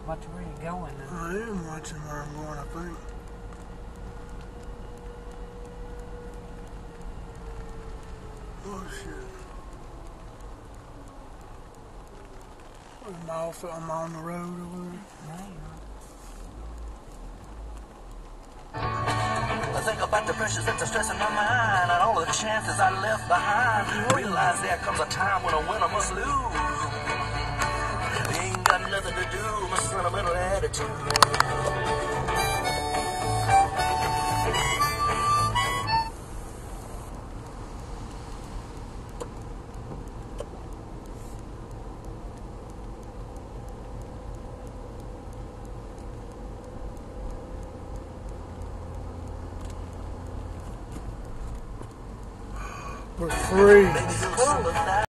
Watch where you're going now. I am watching where I'm going, I think. Oh shit. I'm on the road over there. No, you're I think about the pressures that's stressing my mind and all the chances I left behind. Realize there comes a time when a winner must lose. Ain't got nothing to do with my sentimental attitude. We're free.